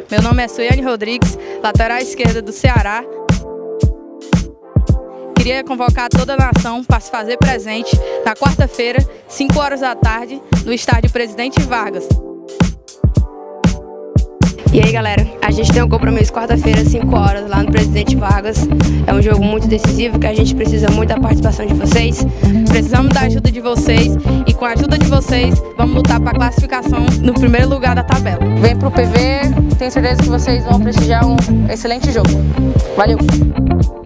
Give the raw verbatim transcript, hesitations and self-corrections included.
Meu nome é Suiane Rodrigues, lateral esquerda do Ceará. Queria convocar toda a nação para se fazer presente na quarta-feira, cinco horas da tarde, no estádio Presidente Vargas. E aí, galera, a gente tem um compromisso quarta-feira, cinco horas, lá no Presidente Vargas. É um jogo muito decisivo, que a gente precisa muito da participação de vocês. Precisamos da ajuda de vocês e com a ajuda de vocês vamos lutar para a classificação no primeiro lugar da tabela. Vem pro P V, tenho certeza que vocês vão prestigiar um excelente jogo. Valeu!